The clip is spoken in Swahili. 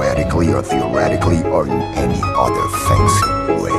grammatically or theoretically or in any other fancy way.